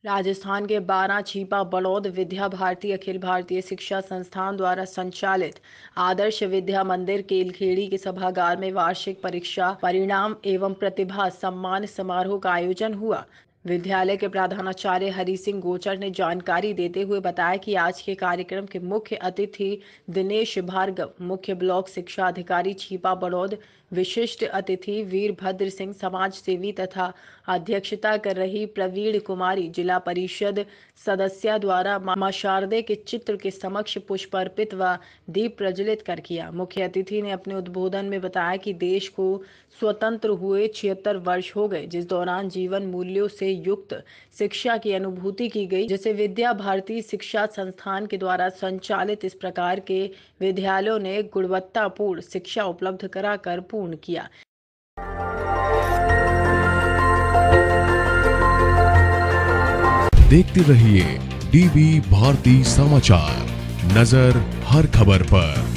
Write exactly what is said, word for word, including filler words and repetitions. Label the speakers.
Speaker 1: राजस्थान के बारह छीपा बड़ौद विद्या भारती अखिल भारतीय शिक्षा संस्थान द्वारा संचालित आदर्श विद्या मंदिर केलखेड़ी के सभागार में वार्षिक परीक्षा परिणाम एवं प्रतिभा सम्मान समारोह का आयोजन हुआ। विद्यालय के प्रधानाचार्य हरि सिंह गोचर ने जानकारी देते हुए बताया कि आज के कार्यक्रम के मुख्य अतिथि दिनेश भार्गव, मुख्य ब्लॉक शिक्षा अधिकारी छीपा बड़ौद, विशिष्ट अतिथि वीरभद्र सिंह समाज सेवी तथा अध्यक्षता कर रही प्रवीण कुमारी जिला परिषद सदस्य द्वारा मां शारदे के चित्र के समक्ष पुष्प अर्पित व दीप प्रज्वलित कर किया। मुख्य अतिथि ने अपने उद्बोधन में बताया कि देश को स्वतंत्र हुए छिहत्तर वर्ष हो गए, जिस दौरान जीवन मूल्यों से युक्त शिक्षा की अनुभूति की गई, जिसे विद्या भारती शिक्षा संस्थान के द्वारा संचालित इस प्रकार के विद्यालयों ने गुणवत्तापूर्ण शिक्षा उपलब्ध कराकर पूर्ण किया।
Speaker 2: देखते रहिए डीवी भारती समाचार, नजर हर खबर पर।